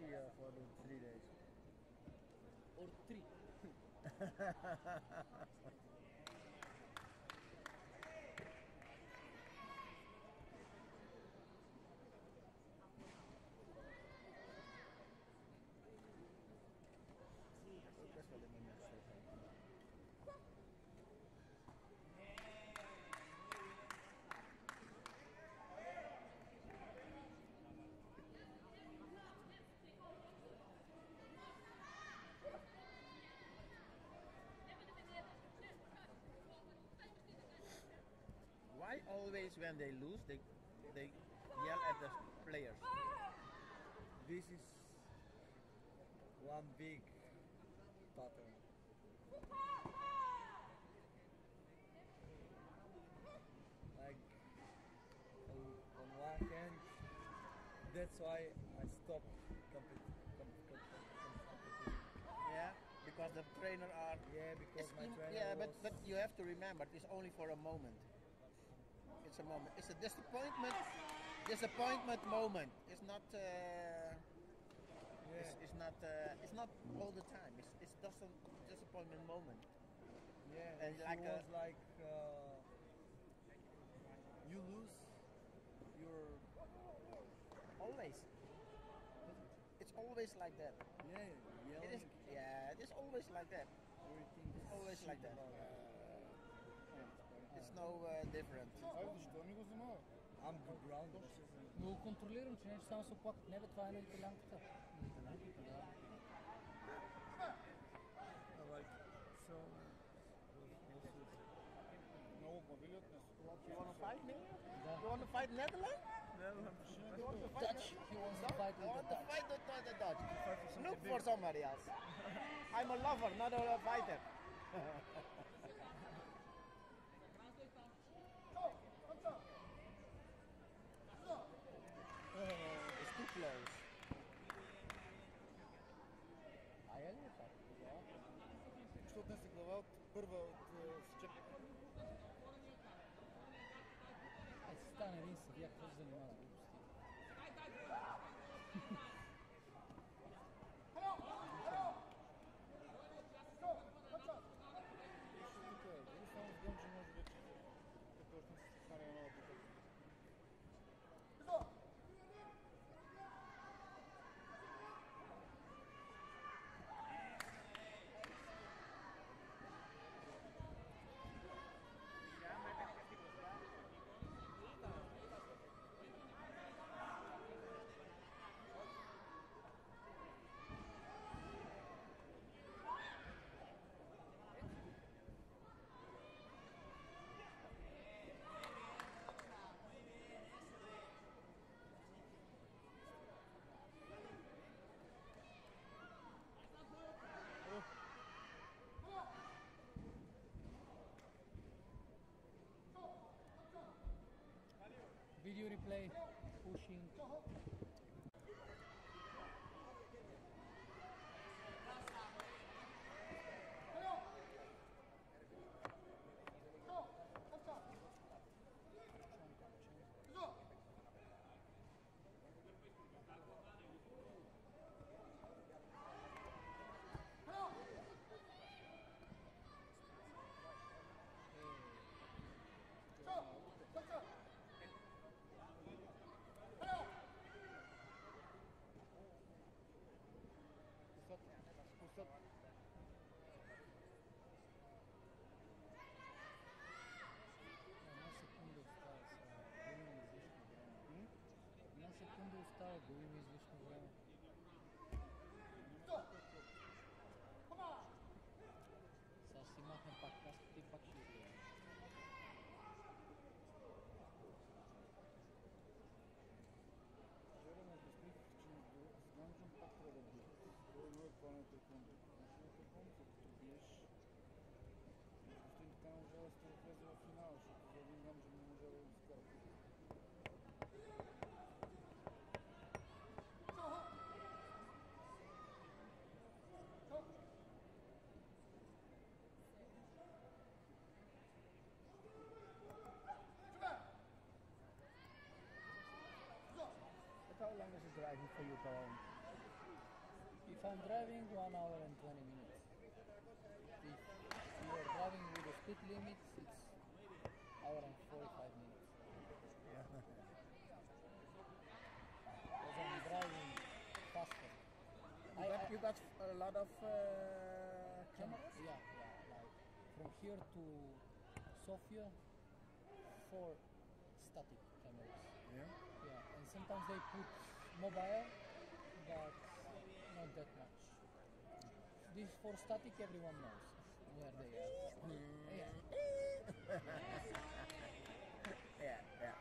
free for the 3 days. Or 3. Best wel in mijn mensen. Why always when they lose they yell at the players? This is one big pattern. Like on one hand, that's why I stopped competing. Yeah, because the trainer are. Yeah, because my trainer yeah, was... but you have to remember it's only for a moment. It's a moment. It's a disappointment moment. It's not. It's not. It's not all the time. It's just a disappointment moment. Yeah, And it like was like you lose, you're always. It's always like that. yeah yelling. It is. Yeah, it's always like that. Everything is Always shit like that. about it. It's no different. I'm the ground. Но контролирам, че нещо само се оплакват. Не бе, това е на италянката. So You want to fight me? You want to fight Netherlands? You want to fight Dutch. He wants to fight You with want the to Dutch. fight the Dutch? Look for somebody else. I'm a lover, not a fighter. It's too close. Що отнесе глава от първа от Счеп? Ай си стане един съдия, какво се занимава с глупости? Дали само с Гъмче може вече точно се стане една опита. Video replay, pushing. Една секунда остава, губим излишно време. Сега си махнем пак каската и пак ще изгледам. Вчера ме обясних, че с Ганджон пак трябва да бие. Той е планът таеквондо. Значи на таеквондо, като биеш, Господин така можа да сте влезе в финала, защото за един Ганджон не може да го изкара. But how long is it driving for you to home? If I'm driving, 1 hour and 20 minutes. If you are driving with the speed limit, it's hour and 45 minutes. Yeah. Because I'm driving faster. You got a lot of cameras? Yeah, like from here to Sofia, 4 static cameras. Yeah. Yeah, and sometimes they put mobile, but not that much. These 4 static, everyone knows where they are. Yeah. Yeah, yeah.